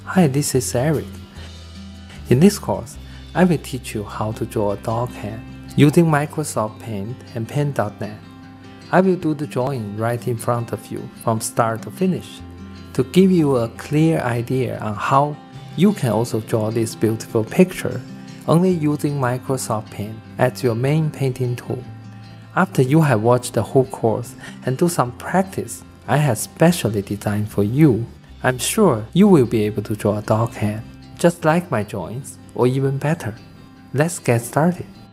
Hi, this is Eric. In this course, I will teach you how to draw a dog hand using Microsoft Paint and Paint.net. I will do the drawing right in front of you from start to finish to give you a clear idea on how you can also draw this beautiful picture only using Microsoft Paint as your main painting tool. After you have watched the whole course and do some practice I have specially designed for you, I'm sure you will be able to draw a dog hand, just like my drawings, or even better. Let's get started.